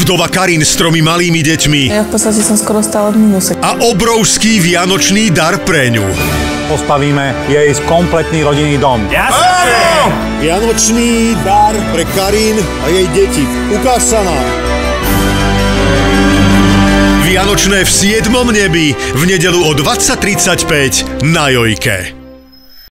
vdova Karin s 3 malými deťmi. Ja v podstate som skoro stále v minuse. A obrovský vianočný dar pre ňu. Postavíme jej kompletný rodinný dom. Jasne! Vianočný dar pre Karin a jej deti. Ukáž sa nám. Vianočné v 7. nebi v nedeľu o 20:35 na Jojke.